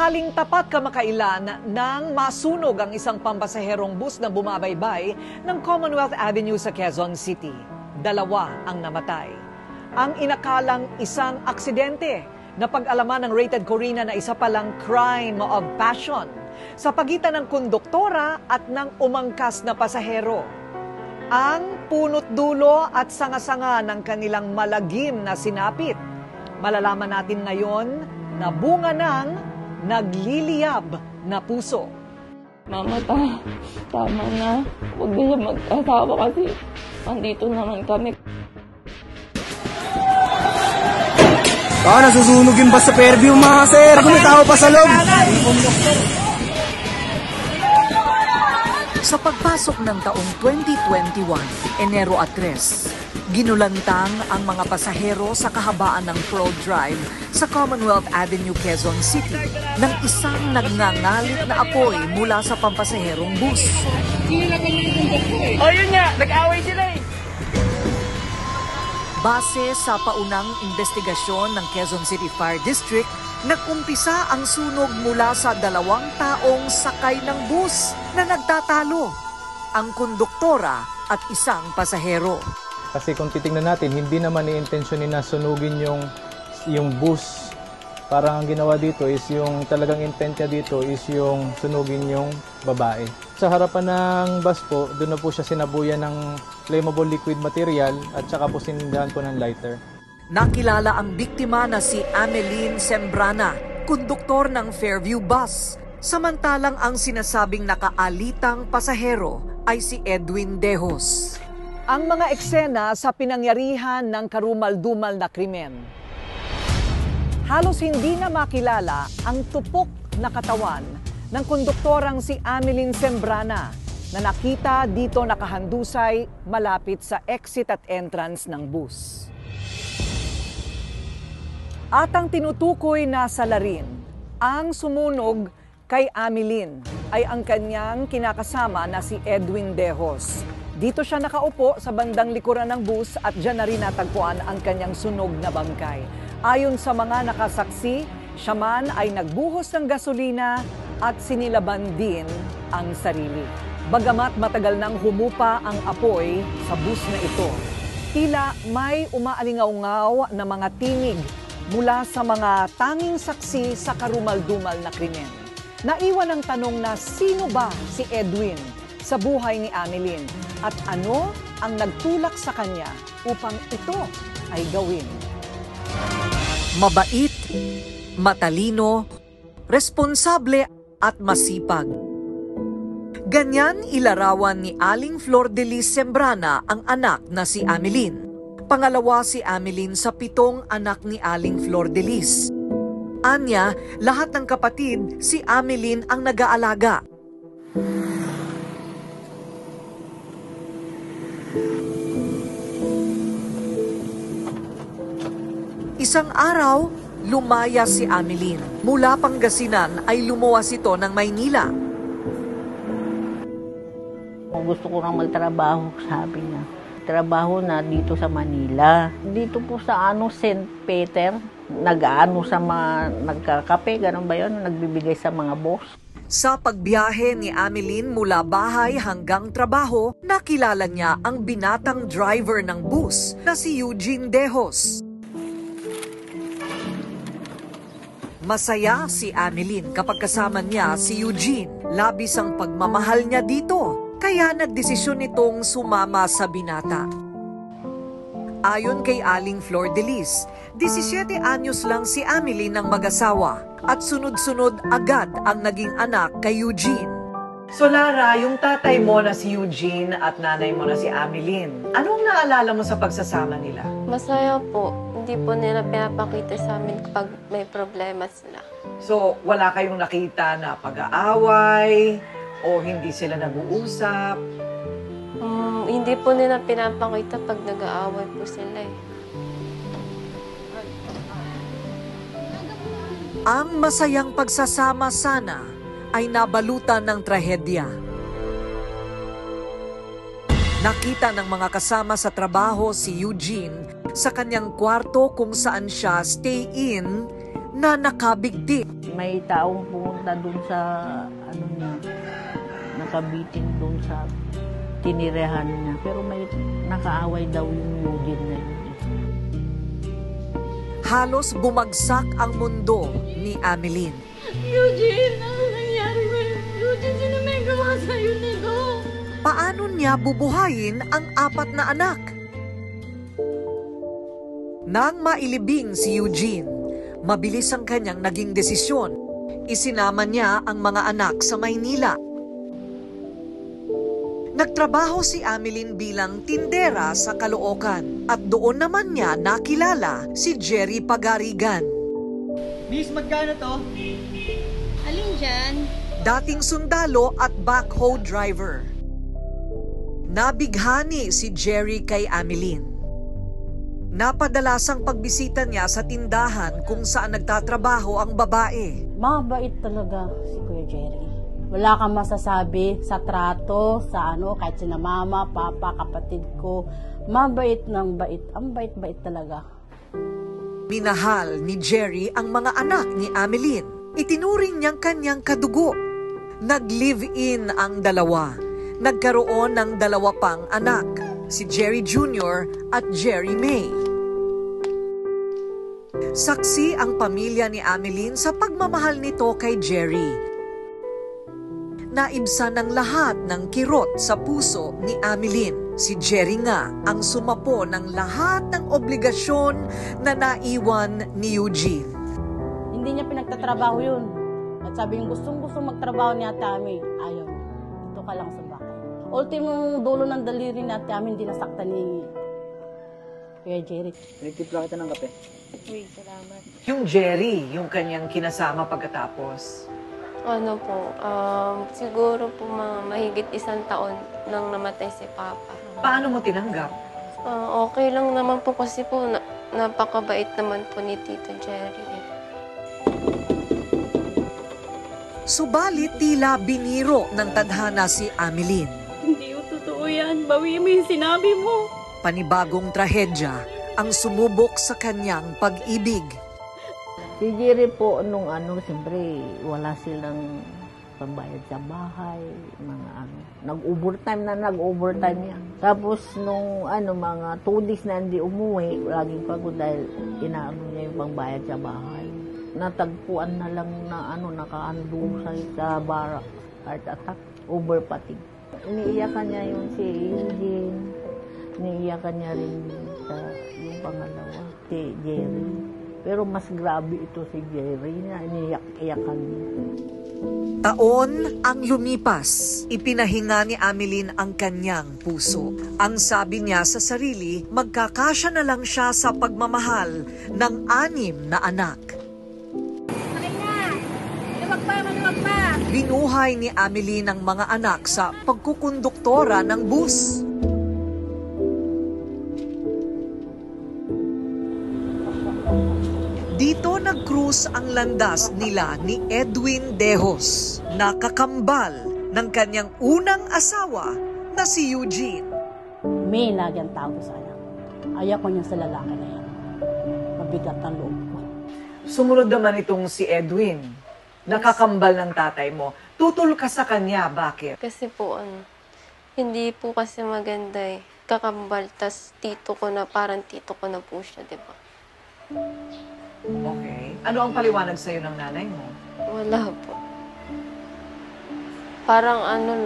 Tanghaling tapat kamakailan nang masunog ang isang pampasaherong bus na bumabaybay ng Commonwealth Avenue sa Quezon City. 2 ang namatay. Ang inakalang isang aksidente na pag-alaman ng rated KORINA na isa palang crime of passion sa pagitan ng konduktora at ng umangkas na pasahero. Ang punot dulo at sanga-sanga ng kanilang malagim na sinapit. Malalaman natin ngayon na bunga ng nagliliyab na puso. Mama, tama na. Huwag na siya mag-asawa kasi andito naman kami. Nasusunog yung bus sa Fairview, mga sir. May tao pa sa loob. Sa pagpasok ng taong 2021, Enero 3, ginulantang ang mga pasahero sa kahabaan ng Pro Drive sa Commonwealth Avenue, Quezon City ng isang nagngangalit na apoy mula sa pampasaherong bus. Oh, yun nga! Nag-away sila eh! Base sa paunang investigasyon ng Quezon City Fire District, nag-umpisa ang sunog mula sa 2 taong sakay ng bus na nagtatalo, ang konduktora at isang pasahero. Kasi kung titingnan natin, hindi naman i-intensyonin na sunugin yung bus. Parang ang ginawa dito is yung talagang intent niya dito is yung sunugin yung babae. Sa harapan ng bus po, doon na po siya sinabuyan ng flammable liquid material at saka po sinindahan po ng lighter. Nakilala ang biktima na si Ameline Sembrana, konduktor ng Fairview Bus. Samantalang ang sinasabing nakaalitang pasahero ay si Edwin Dejos. Ang mga eksena sa pinangyarihan ng karumal-dumal na krimen. Halos hindi na makilala ang tupok na katawan ng konduktorang si Ameline Sembrana na nakita dito nakahandusay malapit sa exit at entrance ng bus. At ang tinutukoy na salarin, ang sumunog kay Ameline ay ang kanyang kinakasama na si Edwin Dejos. Dito siya nakaupo sa bandang likuran ng bus at diyan na rin natagpuan ang kanyang sunog na bangkay. Ayon sa mga nakasaksi, siya man ay nagbuhos ng gasolina at sinilaban din ang sarili. Bagamat matagal nang humupa ang apoy sa bus na ito, tila may umaalingaw-ngaw na mga tinig mula sa mga tanging saksi sa karumal-dumal na krimen. Naiwan ang tanong na sino ba si Edwin sa buhay ni Ameline at ano ang nagtulak sa kanya upang ito ay gawin. Mabait, matalino, responsable at masipag. Ganyan ilarawan ni Aling Flor de Lis Sembrana ang anak na si Ameline. Pangalawa si Ameline sa 7 anak ni Aling Flor de Lis. Anya, lahat ng kapatid, si Ameline ang nag-aalaga. Isang araw, lumaya si Ameline. Mula Pangasinan ay lumuwas ito ng Maynila. Gusto ko nang magtrabaho, sabi niya. Trabaho na dito sa Manila. Dito po sa St. Peter, sa mga nagkakape, ganun ba yun? Nagbibigay sa mga boss. Sa pagbiyahe ni Ameline mula bahay hanggang trabaho, nakilala niya ang binatang driver ng bus na si Eugene Dejos. Masaya si Ameline kapag kasama niya si Eugene. Labis ang pagmamahal niya dito, kaya nagdesisyon itong sumama sa binata. Ayon kay Aling Flor de Lis, 17 anyos lang si Ameline ng mag-asawa at sunod-sunod agad ang naging anak kay Eugene. So Lara, yung tatay mo na si Eugene at nanay mo na si Ameline, anong naalala mo sa pagsasama nila? Masaya po. Hindi po nila pinapakita sa amin kapag may problema sila. So wala kayong nakita na pag-aaway o hindi sila nag-uusap? Hindi po nila pinapakita pag nag-aaway po sila eh. Ang masayang pagsasama sana ay nabalutan ng trahedya. Nakita ng mga kasama sa trabaho si Eugene sa kanyang kwarto kung saan siya stay-in na nakabigti. May taong pumunta dun sa, ano niya, nakabiting dun sa tinirehan niya. Pero may nakaaway daw yung Eugene na yun. Halos bumagsak ang mundo ni Ameline. Eugene, ano nangyari ba? Eugene, sino may gawa sa'yo nito? Paano niya bubuhayin ang 4 na anak? Nang mailibing si Eugene, mabilis ang kanyang naging desisyon. Isinama niya ang mga anak sa Maynila. Nagtrabaho si Ameline bilang tindera sa Caloocan at doon naman niya nakilala si Jerry Pagarigan. Miss, magkano to? Alin dyan? Dating sundalo at backhoe driver. Nabighani si Jerry kay Ameline. Napadalasang pagbisita niya sa tindahan kung saan nagtatrabaho ang babae. Mabait talaga si Kuya Jerry. Wala kang masasabi sa trato, sa ano, kahit sina mama, papa, kapatid ko. Mabait ng bait. Ang bait-bait talaga. Minahal ni Jerry ang mga anak ni Ameline. Itinuring niyang kanyang kadugo. Nag-live-in ang dalawa. Nagkaroon ng 2 pang anak, si Jerry Jr. at Jerry May. Saksi ang pamilya ni Ameline sa pagmamahal nito kay Jerry. Naibsan ng lahat ng kirot sa puso ni Ameline. Si Jerry nga ang sumapo ng lahat ng obligasyon na naiwan ni Eugene. Hindi niya pinagtatrabaho yun. At sabi yung gustong-gusto magtrabaho ni Ate Ami, ayaw niya. Dito ka lang sa bahay. Ultimong dulo ng daliri ni Ate Ami, hindi nasaktan ni Kuya Jerry. Pinagtipla kita ng kape. Uy, salamat. Yung Jerry, yung kanyang kinasama pagkatapos. Ano po, siguro po mahigit 1 taon nang namatay si Papa. Paano mo tinanggap? Okay lang naman po kasi po, napakabait naman po ni Tito Jerry. Subalit tila biniro ng tadhana si Ameline. Hindi yung totoo yan. Bawi mo yung sinabi mo. Panibagong trahedya ang sumubok sa kanyang pag-ibig. Si Jerry po, nung siyempre, wala silang pambayad sa bahay, mga nag-overtime niya. Tapos, nung mga 2 days na hindi umuwi, laging pagod dahil inaano niya yung pambayad sa bahay. Natagpuan na lang na nakaandusay sa barak, heart attack, over fatigue. Iniiyakan niya yung si Eugene, iniiyakan niya rin yung pangalawa, si Jerry. Pero mas grabe ito si Jerry na iniyak-iyakan niya. Taon ang lumipas, ipinahinga ni Ameline ang kanyang puso. Ang sabi niya sa sarili, magkakasya na lang siya sa pagmamahal ng 6 na anak. Binuhay ni Ameline ang mga anak sa pagkukonduktora ng bus. Dito nag-cruise ang landas nila ni Edwin Dejos, nakakambal ng kanyang unang asawa na si Eugene. May lagi ang tao sa anak. Ayaw ko niya sa lalaki na yan. Mabigat ang loob ko. Sumunod naman itong si Edwin, nakakambal ng tatay mo. Tutol ka sa kanya, bakit? Kasi po, hindi po kasi maganda eh. Kakambal, tas tito ko na, parang tito ko na po siya, di ba? Okay. Ano ang paliwanag sa'yo ng nanay mo? Wala po. Parang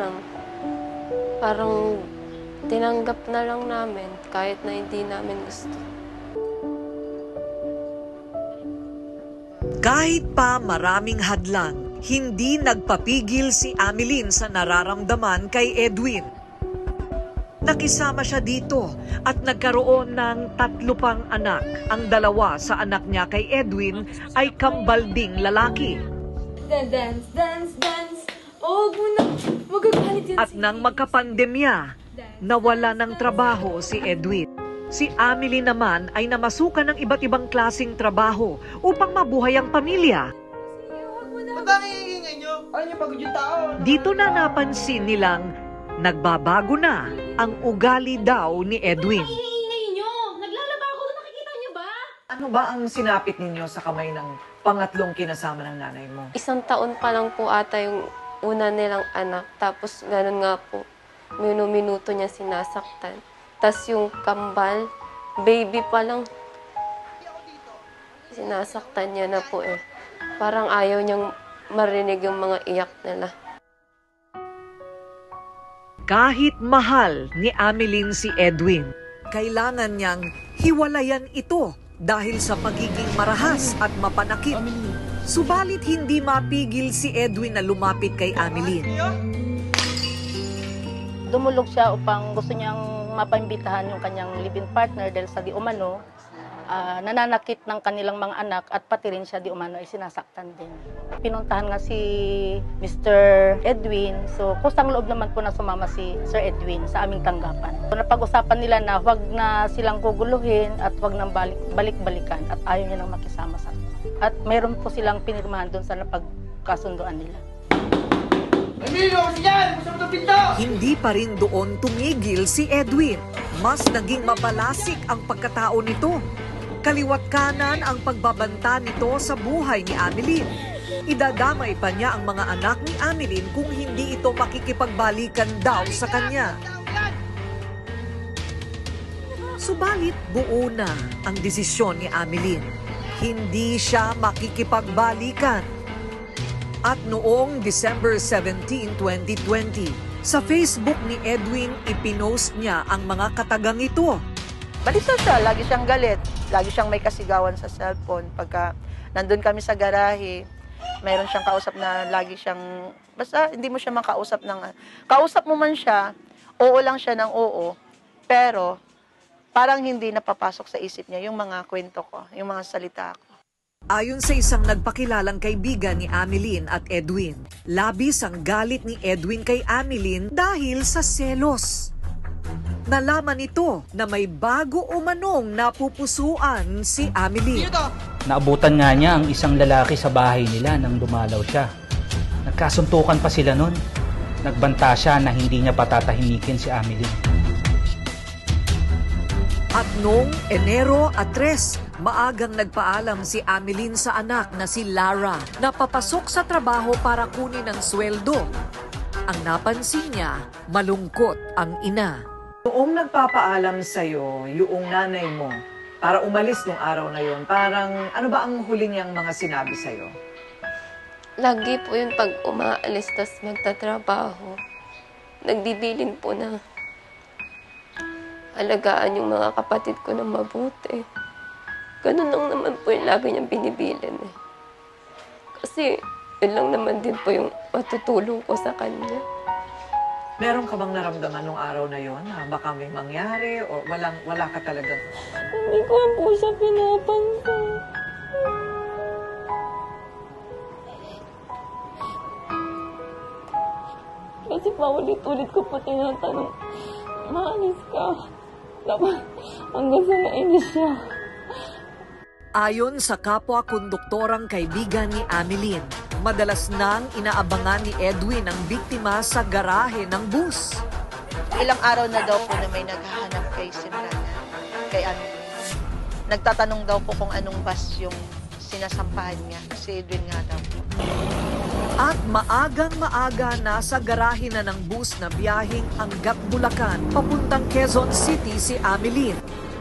parang tinanggap na lang namin kahit na hindi namin gusto. Kahit pa maraming hadlang, hindi nagpapigil si Ameline sa nararamdaman kay Edwin. Nakisama siya dito at nagkaroon ng 3 pang anak. Ang 2 sa anak niya kay Edwin ay kambalding lalaki. Dance, dance, dance. Oh, muna. Magagalit yan. At nang magkapandemya, nawala ng trabaho si Edwin. Si Ameline naman ay namasukan ng iba't ibang klasing trabaho upang mabuhay ang pamilya. Ba't ang iingay nyo? Alam nyo, pagod yung tao. Dito na napansin nilang nagbabago na ang ugali daw ni Edwin. Ingay nyo. Naglalaba ako. Nakikita nyo ba? Ano Ano ba ang sinapit ninyo sa kamay ng pangatlong kinasama ng nanay mo? 1 taon pa lang po ata yung una nilang anak. Tapos ganun nga po, minuto niya sinasaktan. Tapos yung kambal, baby pa lang, sinasaktan niya na po eh. Parang ayaw niyang marinig yung mga iyak nila. Kahit mahal ni Ameline si Edwin, kailangan niyang hiwalayan ito dahil sa pagiging marahas at mapanakit. Subalit hindi mapigil si Edwin na lumapit kay Ameline. Dumulog siya upang gusto niyang mapaimbitahan yung kanyang live-in partner dahil sa di umano, nananakit ng kanilang mga anak at pati rin siya di umano ay sinasaktan din. Pinuntahan nga si Mr. Edwin, so kusang loob naman po na sumama si Sir Edwin sa aming tanggapan. So, napag-usapan nila na huwag na silang guguluhin at huwag nang balik-balikan at ayaw niya nang makisama sa akin. At mayroon po silang pinirmahan doon sa napagkasunduan nila. Hindi pa rin doon tumigil si Edwin. Mas naging mabalasik ang pagkatao nito. Kaliwat kanan ang pagbabanta nito sa buhay ni Ameline. Idadamay pa niya ang mga anak ni Ameline kung hindi ito makikipagbalikan daw sa kanya. Subalit buo na ang desisyon ni Ameline. Hindi siya makikipagbalikan. At noong December 17, 2020, sa Facebook ni Edwin, ipinost niya ang mga katagang ito. Balisa siya, lagi siyang galit, lagi siyang may kasigawan sa cellphone. Pagka nandun kami sa garahe, mayroon siyang kausap na lagi siyang, basta hindi mo siya makausap ng, kausap mo man siya, oo lang siya ng oo, pero parang hindi napapasok sa isip niya yung mga kwento ko, yung mga salita ko. Ayon sa isang nagpakilalang kaibigan ni Ameline at Edwin, labis ang galit ni Edwin kay Ameline dahil sa selos. Nalaman ito na may bago umanong napupusuan si Ameline. Naabutan nga niya ang isang lalaki sa bahay nila nang dumalaw siya. Nagkasuntukan pa sila nun. Nagbanta siya na hindi niya patatahimikin si Ameline. At noong Enero 3, maagang nagpaalam si Ameline sa anak na si Lara na papasok sa trabaho para kunin ang sweldo. Ang napansin niya, malungkot ang ina. Noong nagpapaalam sa'yo, yung nanay mo, para umalis nung araw na yon, parang ano ba ang huli niyang mga sinabi sa'yo? Lagi po yun pag umaalis tas magtatrabaho. Nagbibilin po na alagaan yung mga kapatid ko ng mabuti. Ganun lang naman po yung lagi niyang binibilin eh. Kasi yun lang naman din po yung matutulong ko sa kanya. Meron ka bang naramdaman nung araw na yon na baka may mangyari o wala ka talaga? Hindi ko po siya pinapansin. Kasi paulit-ulit ko po tinatanong, maalis ka. Tapos hanggang sa nainis siya. Ayon sa kapwa-konduktorang kaibigan ni Ameline, madalas nang inaabangan ni Edwin ang biktima sa garahe ng bus. Ilang araw na daw po na may naghahanap kay Simrana, kay Ameline. Nagtatanong daw po kung anong bus yung sinasampahan niya. Si Edwin nga daw po. At maagang-maaga nasa garahe na ng bus na biyaheng hanggat Bulacan, papuntang Quezon City si Ameline.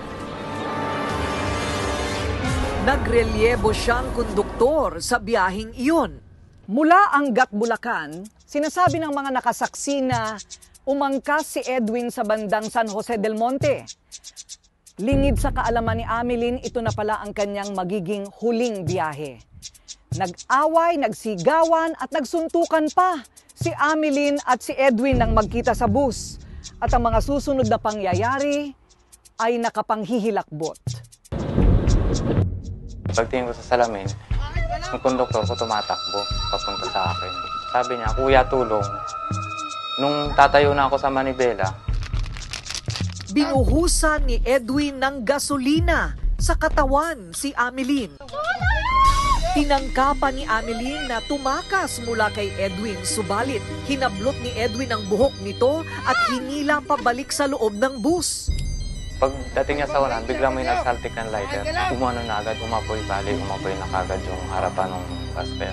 Nagrelyebo siyang konduktor sa biyaheng iyon. Mula hanggat Bulacan, sinasabi ng mga nakasaksi na umangkas si Edwin sa bandang San Jose del Monte. Lingid sa kaalaman ni Ameline, ito na pala ang kanyang magiging huling biyahe. Nag-away, nagsigawan at nagsuntukan pa si Ameline at si Edwin nang magkita sa bus. At ang mga susunod na pangyayari ay nakapanghihilakbot. Pagtingin ko sa salamin, yung konduktor ko tumatakbo papunta sa akin. Sabi niya, "Kuya, tulong." Nung tatayo na ako sa manibela, Binuhusan ni Edwin ng gasolina sa katawan si Ameline. Tinangkapan ni Ameline na tumakas mula kay Edwin, subalit hinablot ni Edwin ang buhok nito at hinila pabalik sa loob ng bus. Pagdating niya sa unan, biglang may nagsaltik ng lighter. Umano na agad, umapoy na kagad yung harapan ng gasper.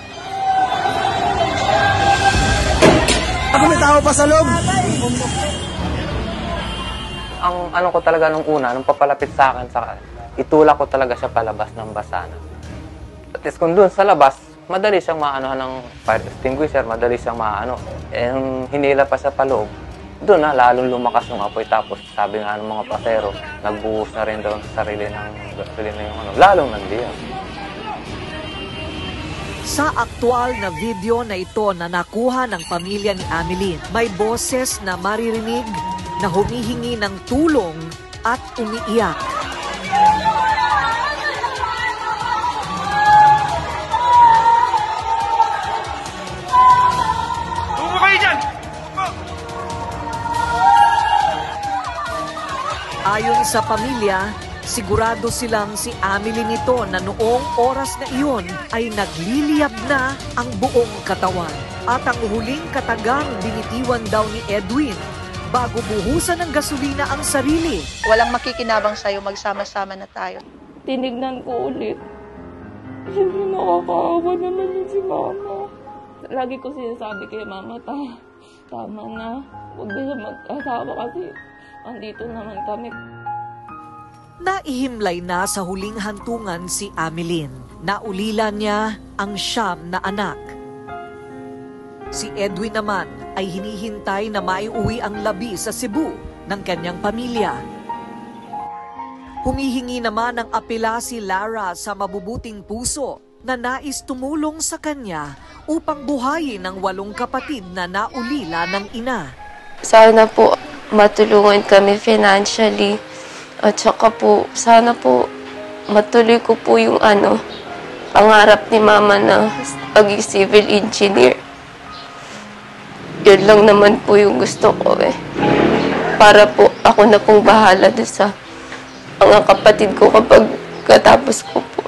Ako may tao pa sa loob! Ang ano ko talaga nung una, nung papalapit sa akin, itulak ko talaga siya palabas ng basana. At least kung doon sa labas, madali siyang maanohan ng fire extinguisher, madali siyang maano. Eh, nung hinila pa siya paloob, doon na lalong lumakas yung apoy. Tapos sabi nga ng mga pasero, nagbuhos na rin daw sa sarili ng gasolina yung ano, lalong nandiyan. Sa aktual na video na ito na nakuha ng pamilya ni Ameline, may boses na maririnig na humihingi ng tulong at umiiyak. Tumo kayo dyan! Ayon sa pamilya, sigurado silang si Ameline ito na noong oras na iyon ay nagliliyab na ang buong katawan. At ang huling katagang binitiwan daw ni Edwin bago buhusan ng gasolina ang sarili. Walang makikinabang sa'yo, magsama-sama na tayo. Tinignan ko ulit. Siyempre nakakaawa naman yun si mama. Lagi ko sinasabi kay mama, tama na. Huwag na siya mag-asawa kasi andito naman kami. Naihimlay na sa huling hantungan si Ameline. Naulila niya ang 9 na anak. Si Edwin naman ay hinihintay na maiuwi ang labi sa Cebu ng kanyang pamilya. Humihingi naman ng apela si Lara sa mabubuting puso na nais tumulong sa kanya upang buhayin ang 8 kapatid na naulila ng ina. Sana po matulungan kami financially. At saka po, sana po matuloy ko po yung pangarap ni mama na maging civil engineer. Yun lang naman po yung gusto ko eh. Para po ako na pong bahala doon sa mga kapatid ko kapag katapos ko po.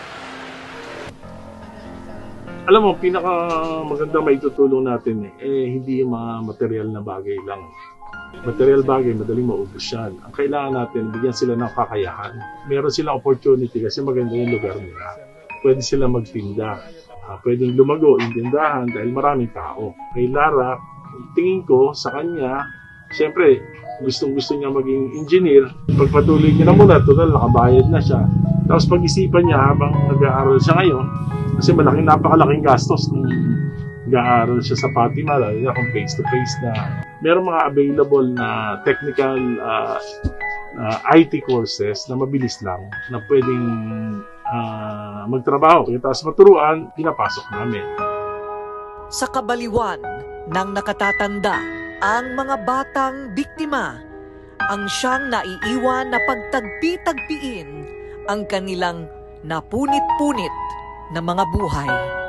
Alam mo, pinaka maganda maitutulong natin hindi yung mga material na bagay lang. Material bagay, madaling maubos yan. Ang kailangan natin, bigyan sila ng kakayahan. Meron silang opportunity kasi maganda yung lugar nila. Pwede sila magtinda. Pwedeng lumago yung tindahan dahil maraming tao. Kay Lara, tingin ko sa kanya, siyempre, gustong-gusto niya maging engineer. Pagpatuloy niya na muna, total, nakabayad na siya. Tapos pag-isipan niya habang nag-aaral siya ngayon, kasi napakalaking gastos kung nag-aaral siya sa Fatima, lalo na kung face-to-face na. Meron mga available na technical IT courses na mabilis lang, na pwedeng magtrabaho. Tapos maturuan, pinapasok namin. Sa kabaliwan ng nakatatanda, ang mga batang biktima ang siyang naiiwan na pagtagpi-tagpiin ang kanilang napunit-punit na mga buhay.